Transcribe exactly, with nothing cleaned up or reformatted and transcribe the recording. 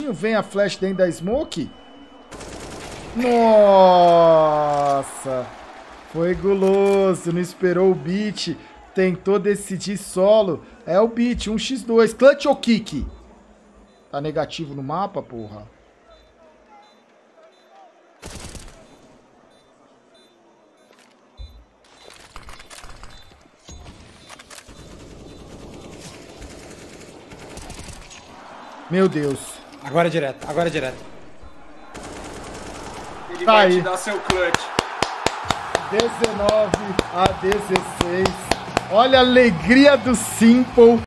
Vem a flash dentro da smoke. Nossa. Foi guloso. Não esperou o beat. Tentou decidir solo. É o beat. um contra dois. Clutch ou kick? Tá negativo no mapa, porra. Meu Deus. Agora é direto, agora é direto. Ele Tá vai aí. te dar seu clutch. dezenove a dezesseis. Olha a alegria do Simple.